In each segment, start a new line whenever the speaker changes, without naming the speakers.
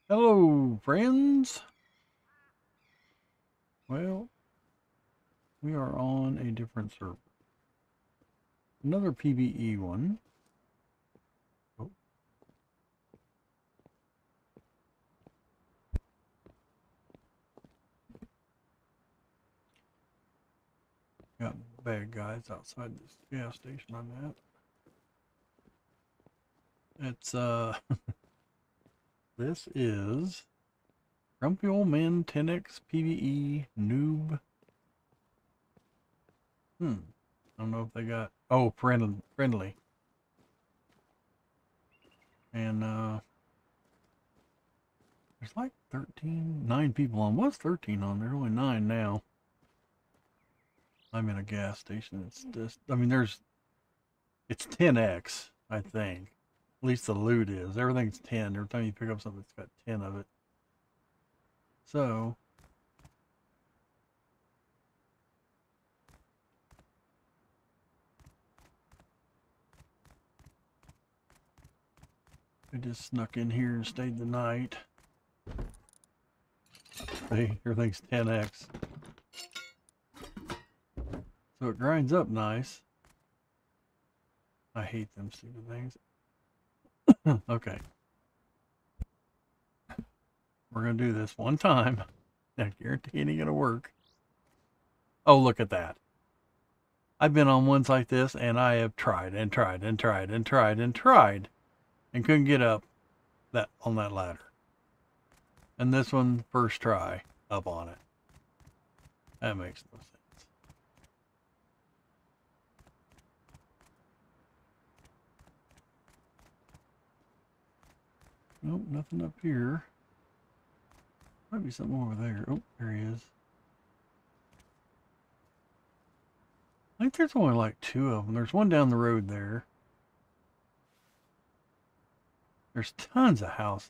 Hello, friends. Well, we are on a different server. Another PvE one. Oh. Got bad guys outside this gas station on that. It's, this is Grumpy Old Man 10X PvE Noob. I don't know if they got, oh, friendly. And, there's like 9 people on. What's 13 on? There's only 9 now. I'm in a gas station. It's just, I mean, it's 10x, I think. At least the loot is. Everything's 10. Every time you pick up something, it's got 10 of it. So, I just snuck in here and stayed the night. See, everything's 10x. So it grinds up nice. I hate them stupid things. Okay. We're going to do this one time. I guarantee it ain't going to work. Oh, look at that. I've been on ones like this, and I have tried and tried and tried and tried and tried, and couldn't get up on that ladder. And this one, first try, up on it. That makes no sense. Nope, nothing up here. Might be something over there. Oh, there he is. I think there's only like 2 of them. There's one down the road there. There's tons of houses.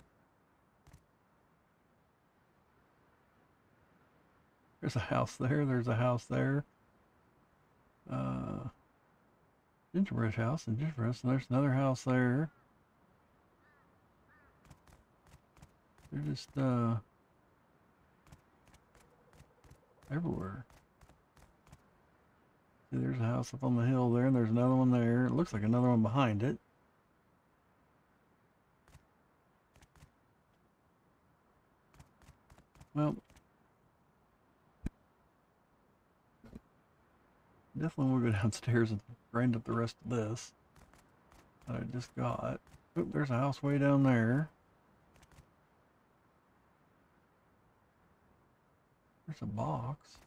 There's a house there. There's a house there. Gingerbread house and gingerbread. So there's another house there. They're just everywhere. See, there's a house up on the hill there, and there's another one there. It looks like another one behind it. Well, definitely we'll go downstairs and grind up the rest of this that I just got. Oop, there's a house way down there. There's a box.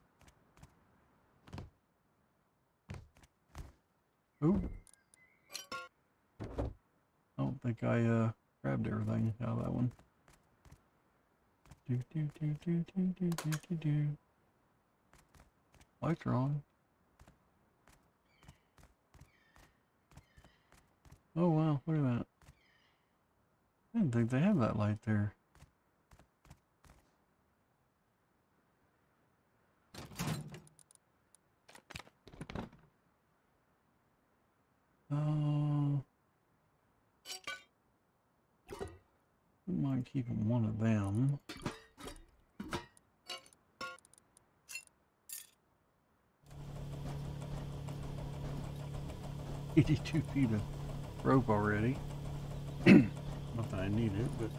Ooh. I don't think I grabbed everything out of that one. Lights are on. Oh wow, look at that. I didn't think they had that light there. Wouldn't mind keeping one of them. $82 feet of rope already. Not that I need it, but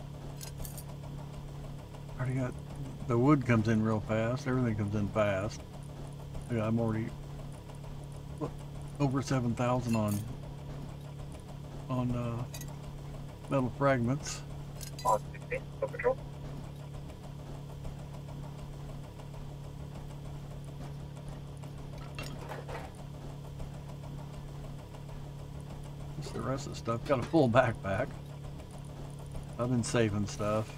already got the wood comes in real fast. Everything comes in fast. Yeah, I'm already over 7,000 on metal fragments.
Patrol.
Just the rest of the stuff. Got a full backpack. I've been saving stuff.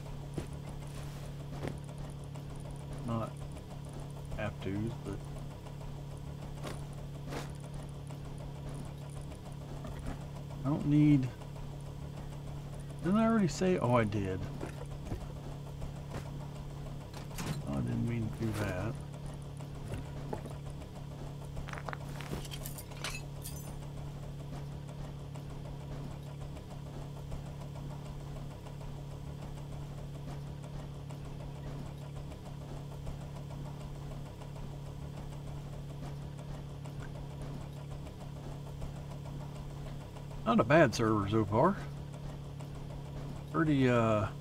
Not have to's, but I don't need. Didn't I already say? Oh, I did. Oh, I didn't mean to do that. Not a bad server so far. Pretty, got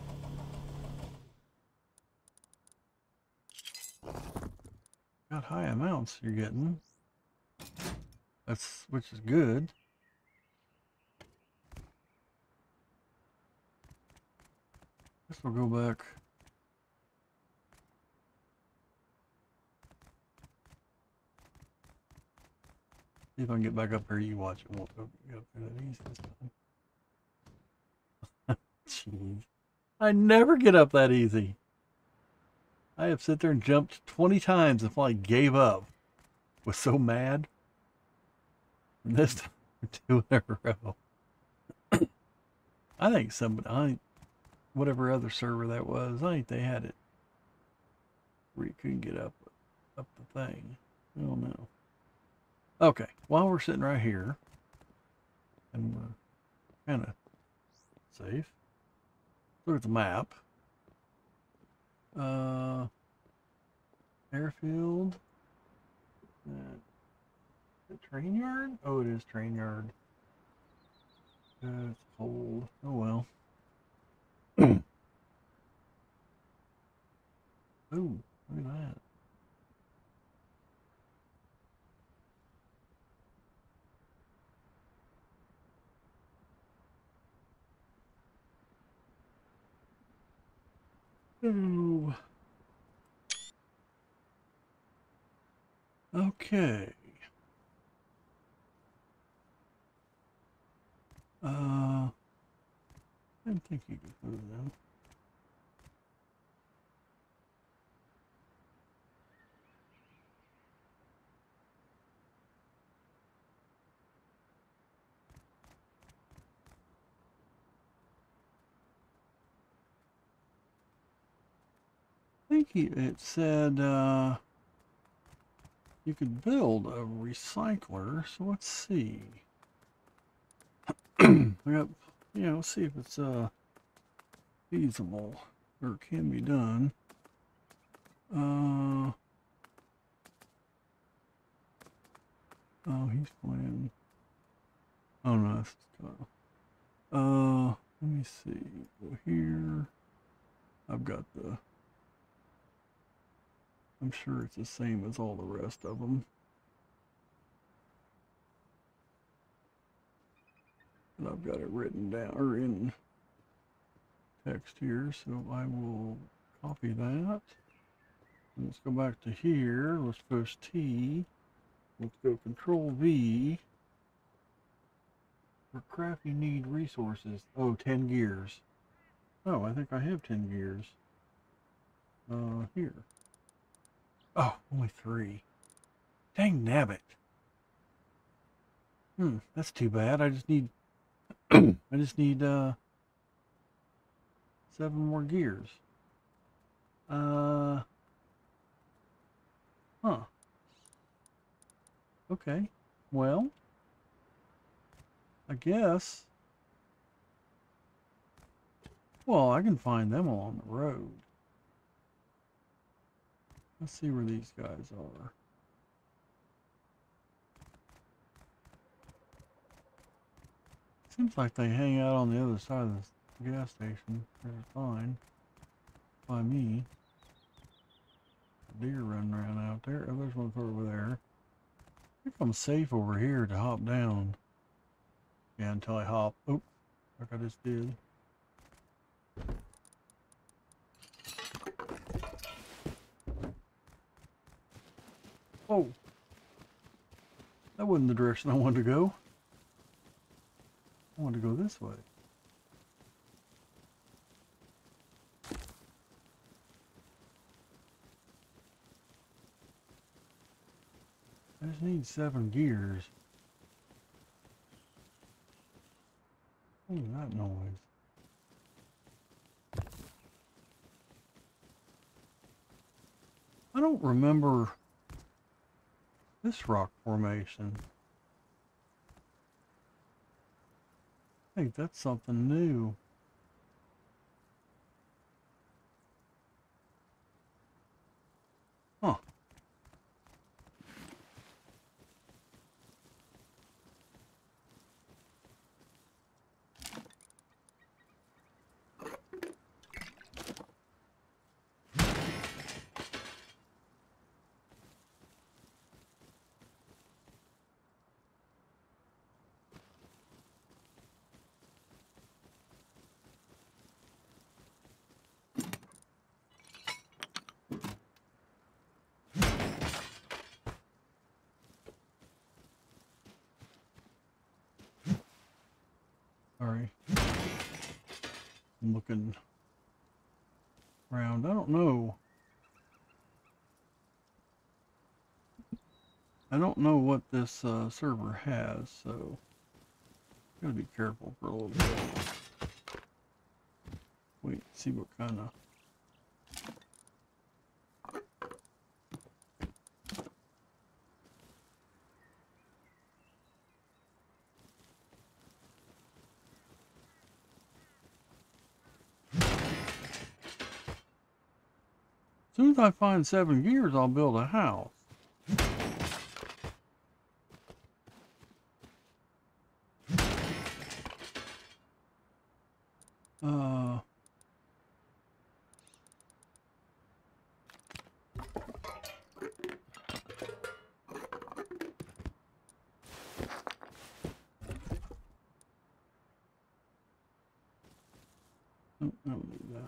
high amounts you're getting. Which is good. Guess we'll go back. See if I can get back up here. You watch it. Won't go up there that easy this time. Jeez. I never get up that easy. I have sit there and jumped 20 times and finally gave up. Was so mad. And this time, 2 in a row. I think somebody, whatever other server that was, I think they had it where you couldn't get up the thing. I don't know. Okay, while we're sitting right here, and we're kind of safe, look at the map. Airfield. The train yard? Oh, it is train yard. It's cold. Oh well. Ooh, look at that. Ooh. Okay. I didn't think you could move them. I think it said you could build a recycler, so let's see. We got, let's see if it's feasible or can be done. Oh, he's playing. Oh no, that's let me see. Go here. I've got the. I'm sure it's the same as all the rest of them. And I've got it written down or in text here, so I will copy that. Let's go back to here. Let's push T. Let's go Control V. For craft, you need resources. Oh, 10 gears. Oh, I think I have 10 gears. Here. Oh, only 3. Dang nabbit. That's too bad. I just need I just need 7 more gears. Huh. Okay. Well, I guess. Well, I can find them along the road. Let's see where these guys are. Seems like they hang out on the other side of the gas station. They're fine. By me. Deer running around out there. Oh, there's one over there. I think I'm safe over here to hop down. Yeah, until I hop. Oh, like I just did. Oh. That wasn't the direction I wanted to go. I wanted to go this way. I just need 7 gears. What is that noise? I don't remember this rock formation. I think that's something new. Huh. Sorry. I'm looking around. I don't know. I don't know what this server has, so gotta be careful for a little bit. Wait, see what kind of. As soon as I find 7 gears, I'll build a house. Uh, I don't need that.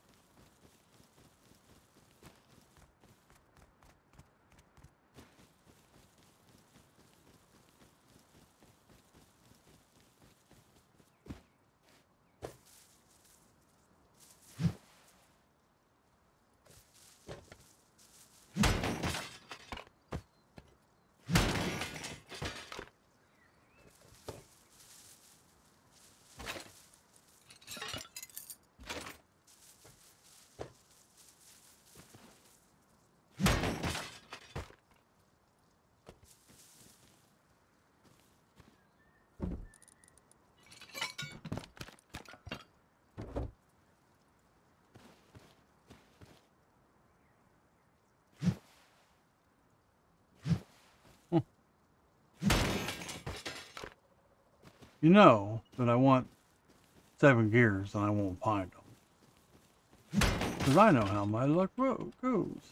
You know that I want 7 gears and I won't find them. Because I know how my luck goes.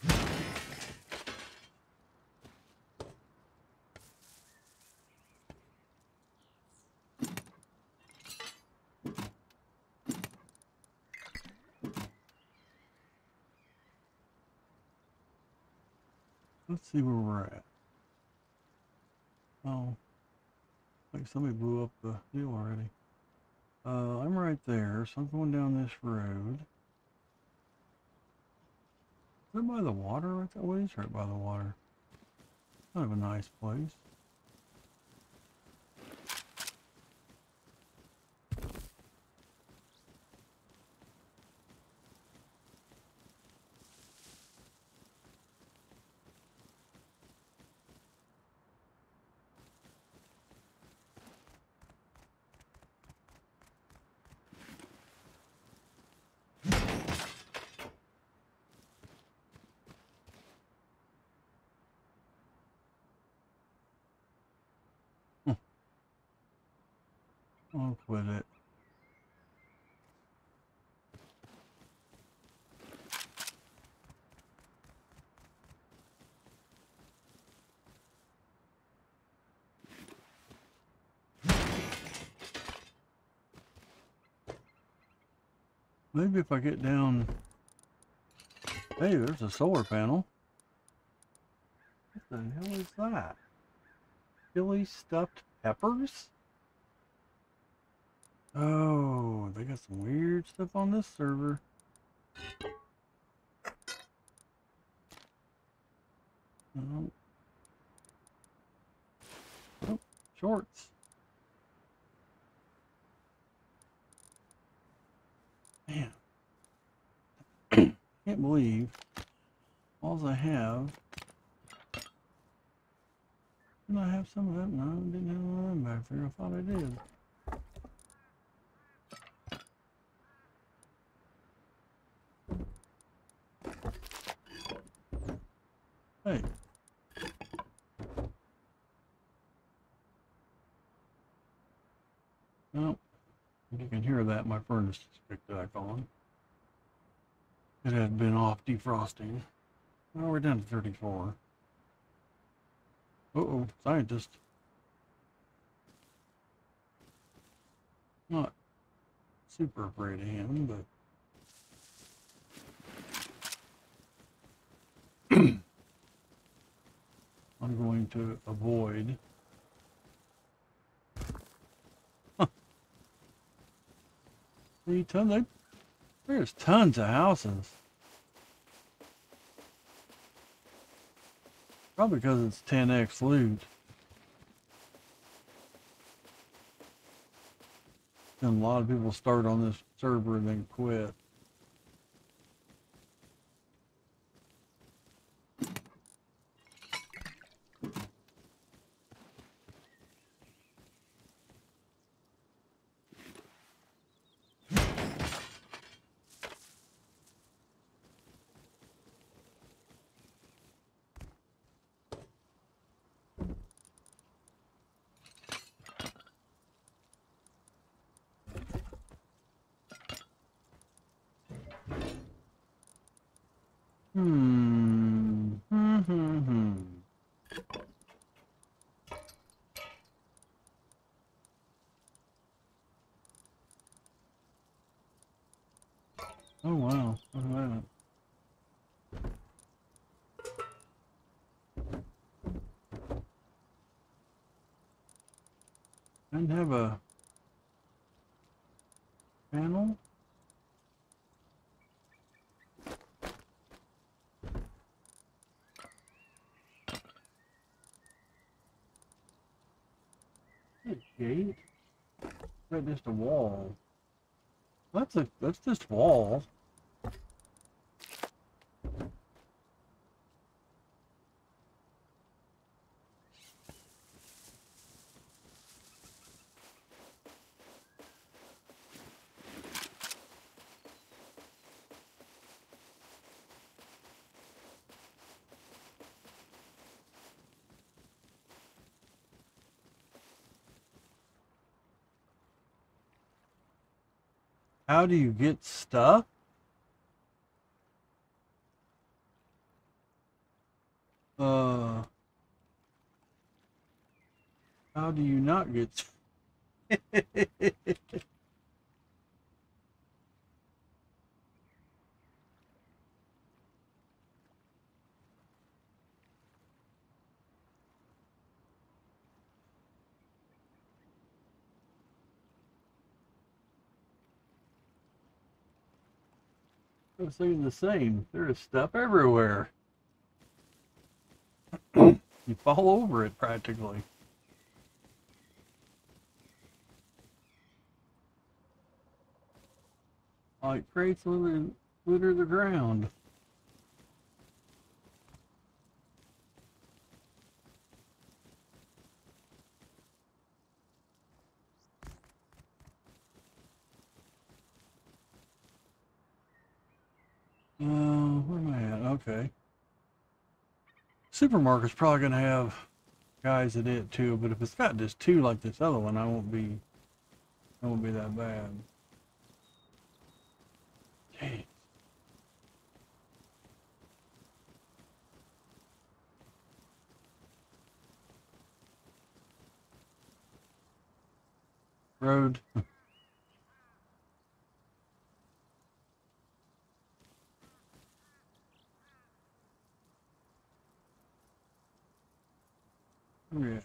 Let's see where we're at. Oh, like somebody blew up the deal already. I'm right there, so I'm going down this road. Is it by the water right there? What is right by the water? Kind of a nice place. I'll quit it. Maybe if I get down... Hey, there's a solar panel. What the hell is that? Chili stuffed peppers? Oh, they got some weird stuff on this server. Oh, oh, shorts. Man. Can't believe all I have. Didn't I have some of that? No, I didn't have one of them back there. I thought I did. Hey. Well, you can hear that my furnace is picked back on. It had been off defrosting. Well, we're down to 34. Uh-oh, scientist. Not super afraid of him, but... I'm going to avoid... See, there's tons of houses. Probably because it's 10x loot. And a lot of people start on this server and then quit. Oh wow, look at that. Didn't have a panel. Gate? That's just a wall. That's just wall. How do you get stuff? How do you not get stuff? I was saying the same. There is stuff everywhere. You fall over it practically. Like crates litter the ground. Where am I at? Okay. Supermarket's probably gonna have guys at it too, but if it's got just two like this other one, I won't be that bad. Dang. Road. Yeah.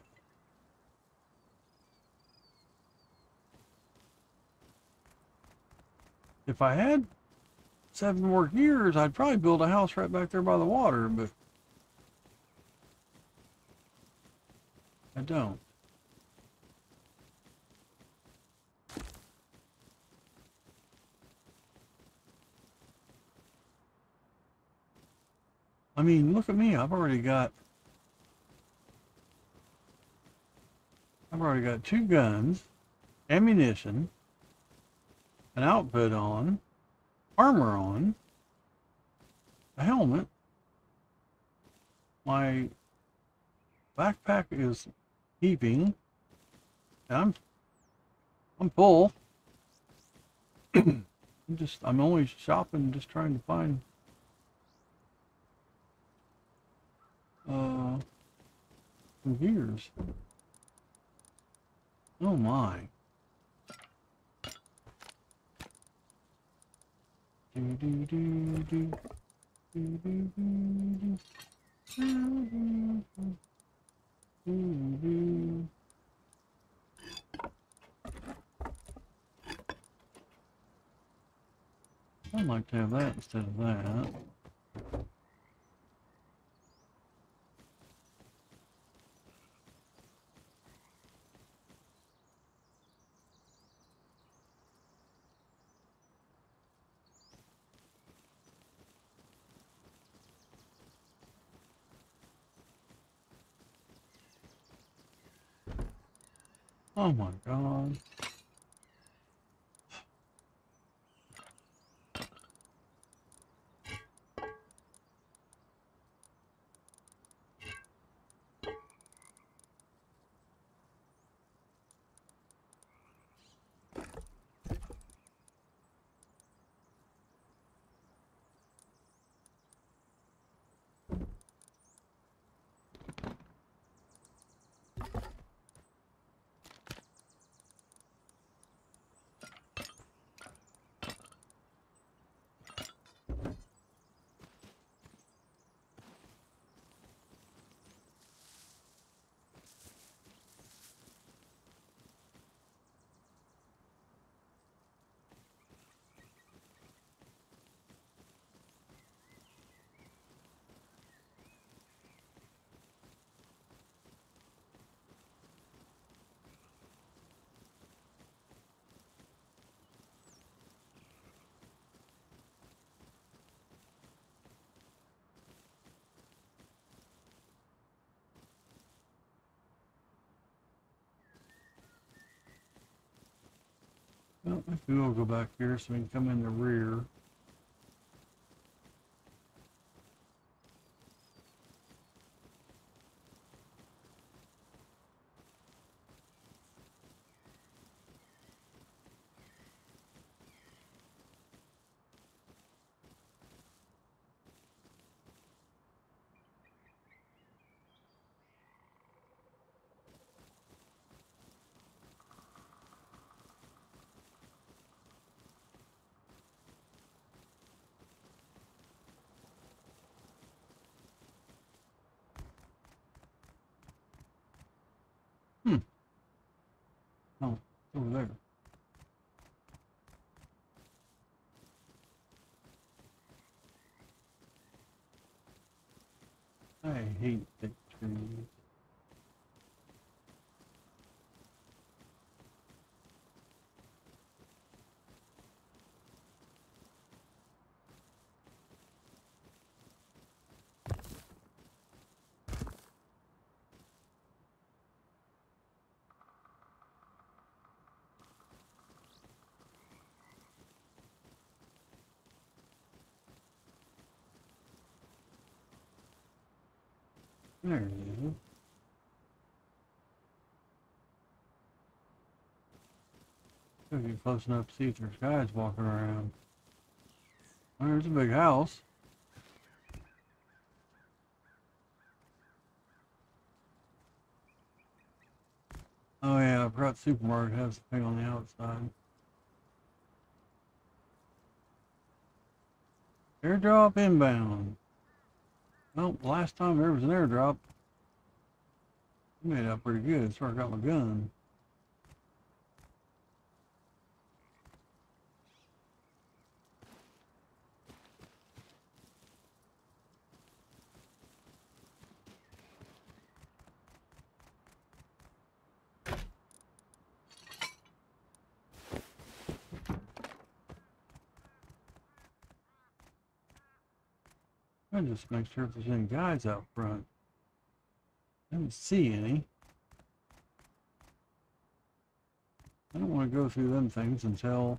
If I had 7 more years, I'd probably build a house right back there by the water, but I don't. I mean, look at me. I've already got 2 guns, ammunition, an outfit on, armor on, a helmet. My backpack is heaping. And I'm full. I'm only shopping, just trying to find some gears. Oh my. Do do do do do do do do do. Do. I'd like to have that instead of that. Oh my God. Well, if we will go back here so we can come in the rear. Hmm. Oh, it's over there. I hate big trees. There it is. Gotta get close enough to see if there's guys walking around. Oh, there's a big house. Oh yeah, I forgot supermarket has a thing on the outside. Airdrop inbound. Well, last time there was an airdrop, I made out pretty good. That's where I got my gun. I just make sure if there's any guys out front. I didn't see any. I don't want to go through them things until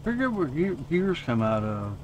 forget where gears come out of.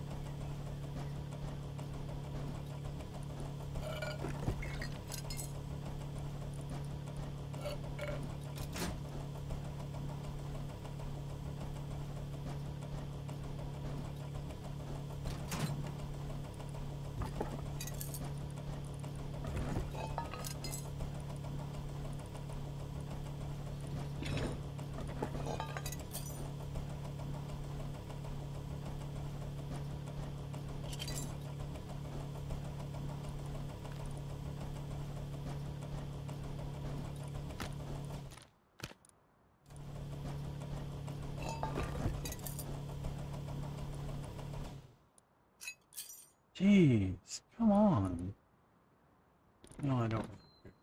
Jeez, come on. No, I don't.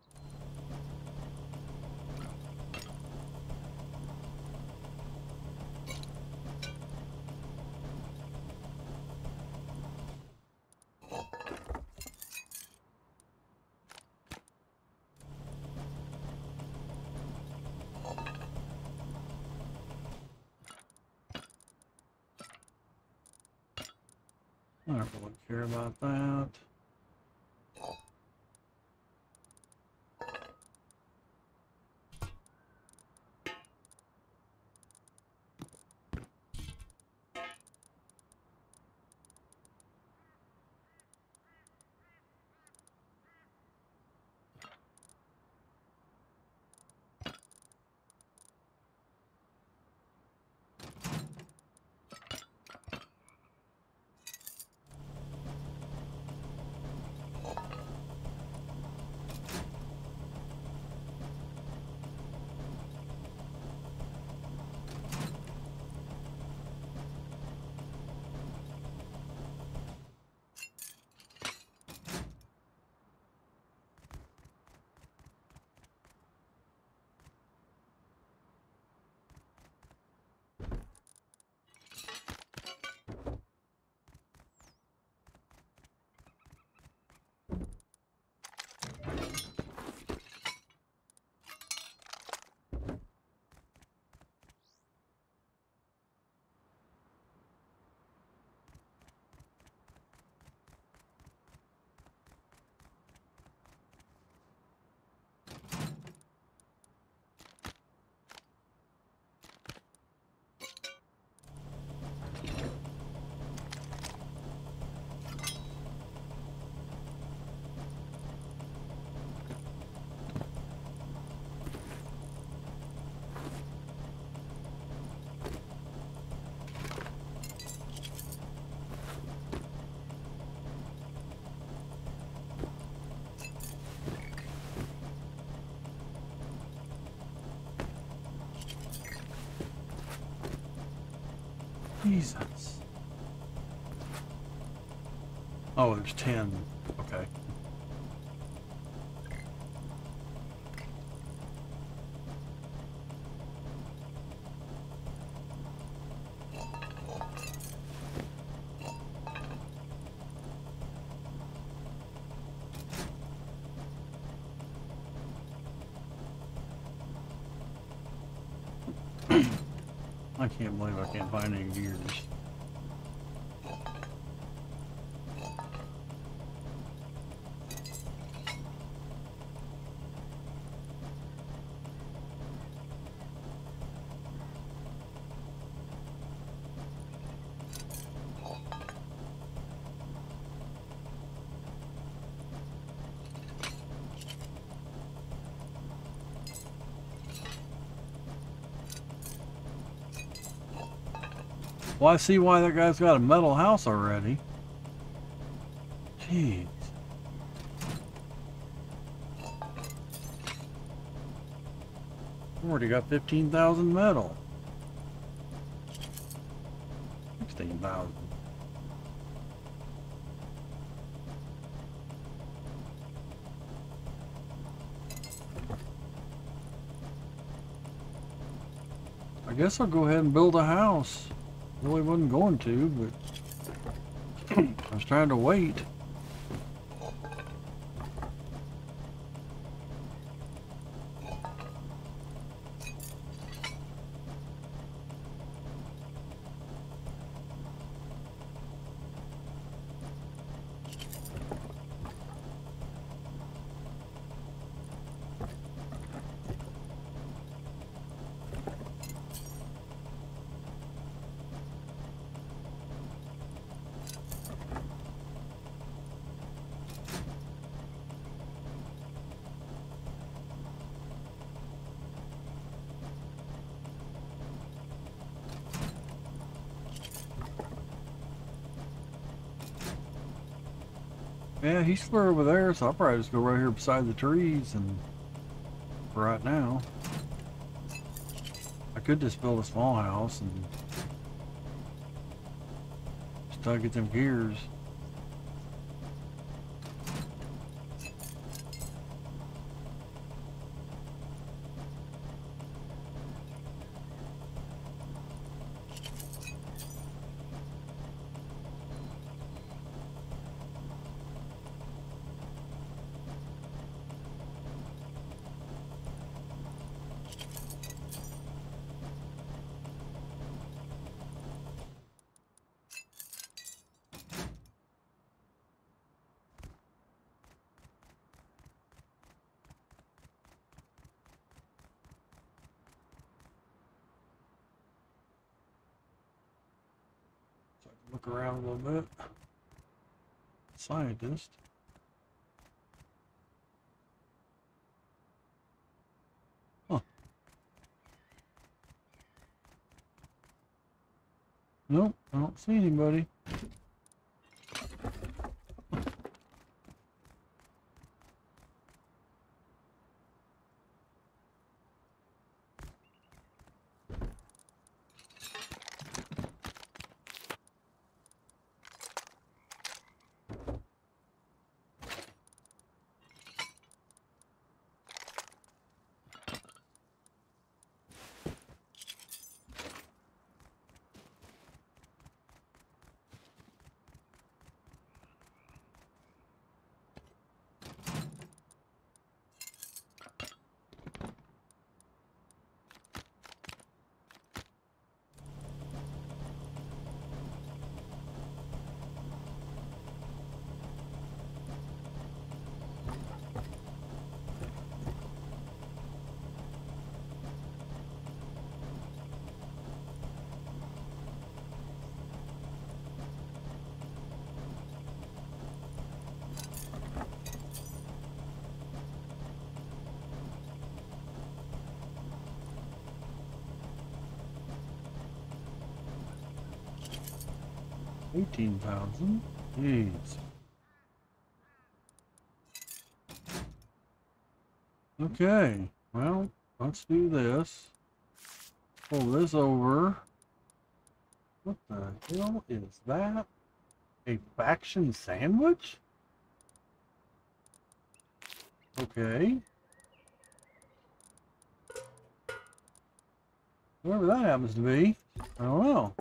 I don't really care about that. Jesus. Oh, there's 10. Okay. I can't believe I can't find any gears. Well, I see why that guy's got a metal house already. Jeez. Already got 15,000 metal. 16,000. I guess I'll go ahead and build a house. Really wasn't going to, but I was trying to wait. Yeah, he's clear over there, so I'll probably just go right here beside the trees and for right now. I could just build a small house and just tug at them gears. So I can look around a little bit. Scientist. Huh. Nope, I don't see anybody. $18,000. Jeez. Okay, well, let's do this. Pull this over. What the hell is that? A faction sandwich? Okay. Whoever that happens to be, I don't know.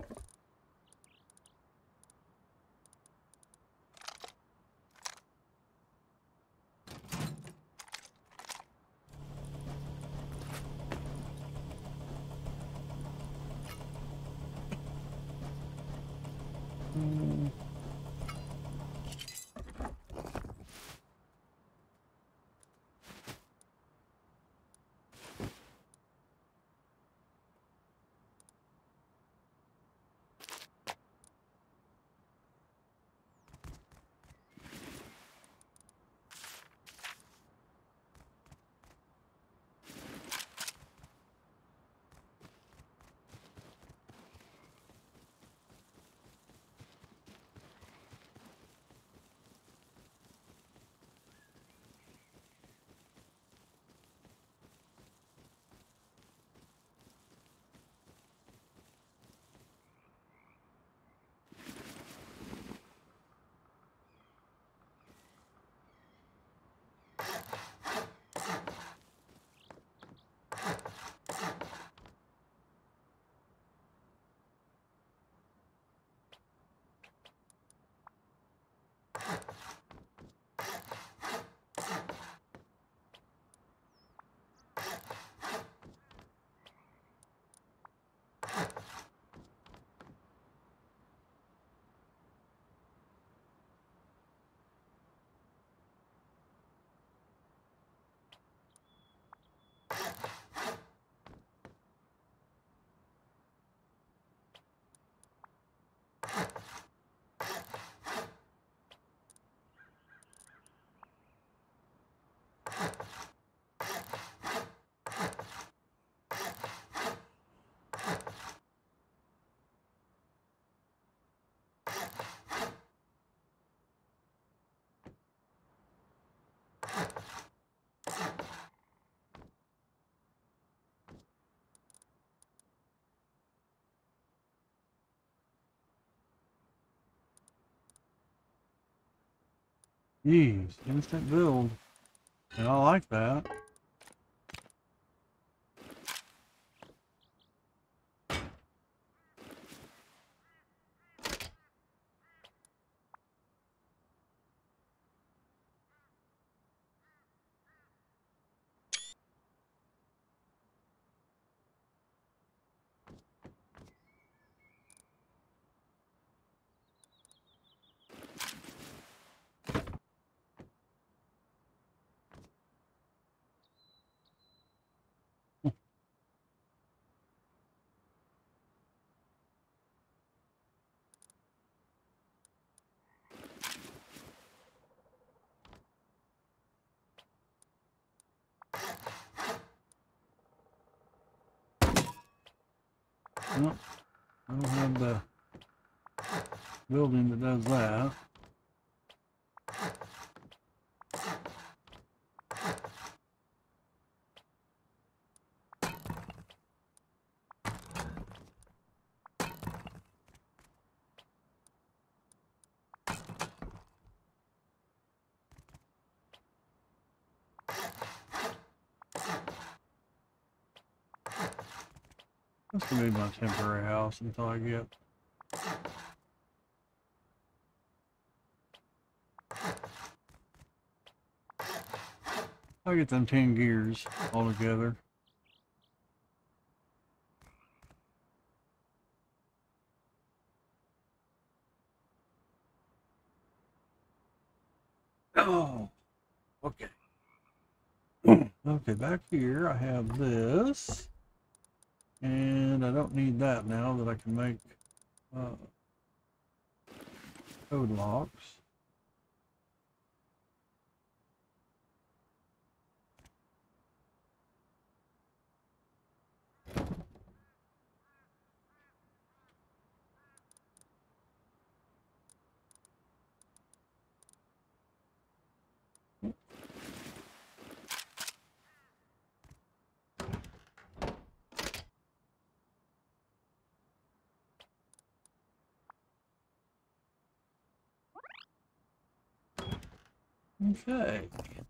Hmm. Jeez, instant build. And I like that. Nope, I don't have the building that does that. This can be my temporary house until I get them 10 gears all together. Oh, okay. Okay, back here I have this, and I don't need that now that I can make code locks. Okay.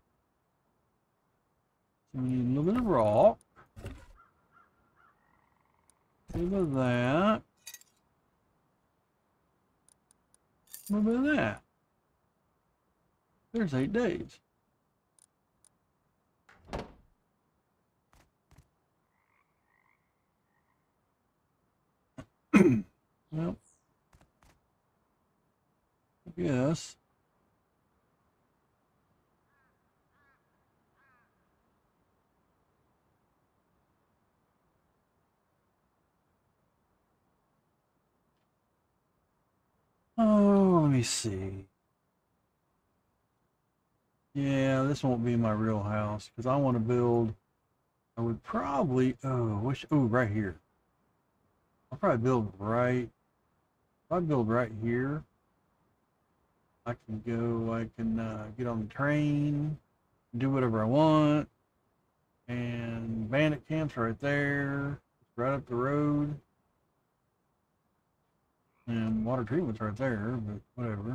So we need a little bit of rock. A little bit of that. A little bit of that. There's 8 days. Well, I guess. Oh, let me see. Yeah, this won't be my real house because I want to build. I would probably. Oh, wish. Oh, right here. I'll probably build right. If I build right here, I can go. I can get on the train, do whatever I want, and bandit camp's right there, right up the road, and water treatment's right there. But whatever.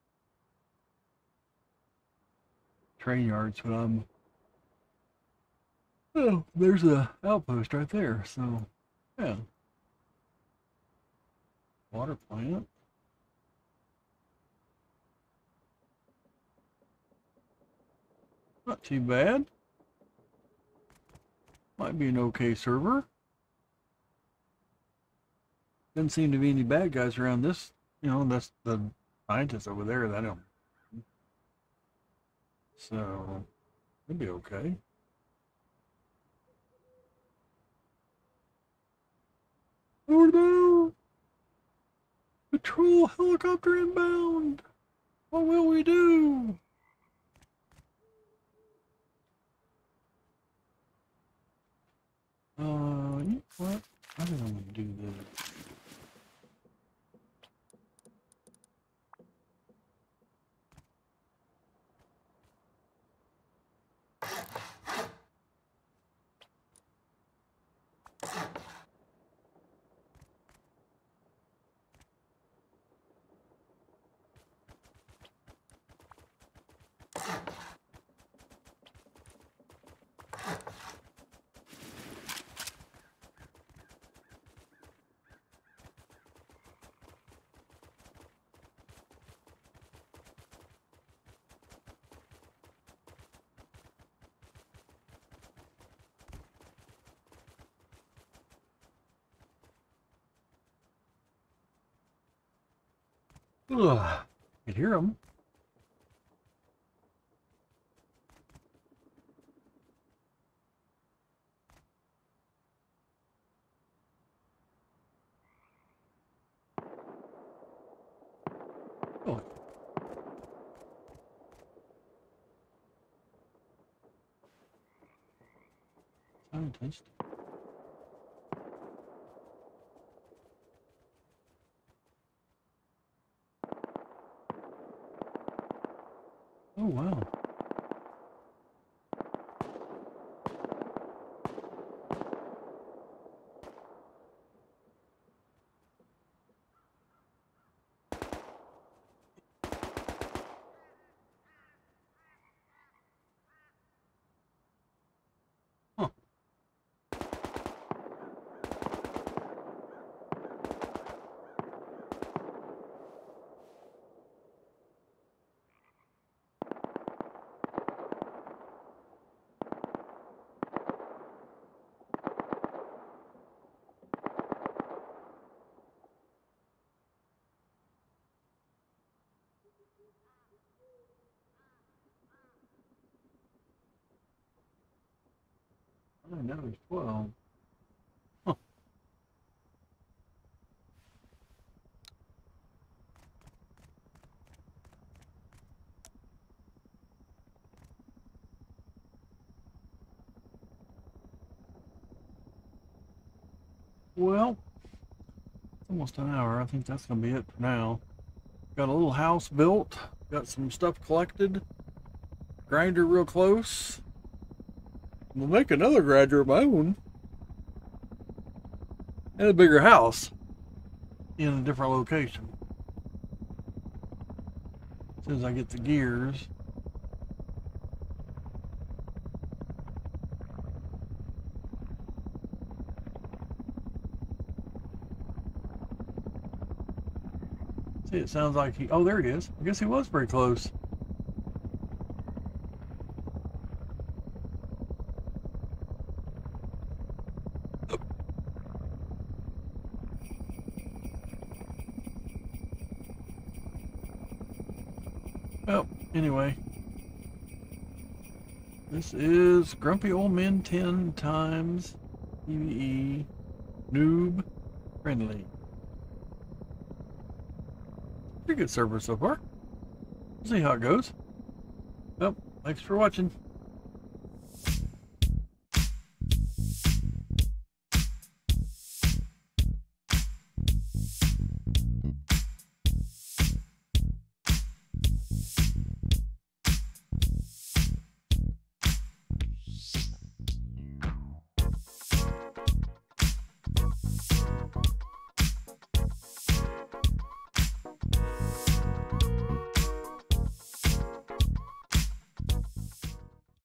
Train yard's what I'm. Oh, there's a outpost right there. So, yeah. Water plant. Not too bad. Might be an okay server. Doesn't seem to be any bad guys around this. You know, that's the scientists over there that don't. So, it'd be okay. Oh no! Patrol helicopter inbound! What will we do? You know what? I think I'm gonna do this. Ugh. You hear them. Oh. Sound taste. Oh wow. Huh. I know he's 12. Huh. Well, it's almost an hour. I think that's going to be it for now. Got a little house built. Got some stuff collected. Grinder real close. We'll make another grinder of my own. And a bigger house. In a different location. As soon as I get the gears. See, it sounds like he... Oh, there he is. I guess he was pretty close. Well, anyway. This is Grumpy Old Men 10 times PvE noob friendly. Pretty good server so far. We'll see how it goes. Well, thanks for watching.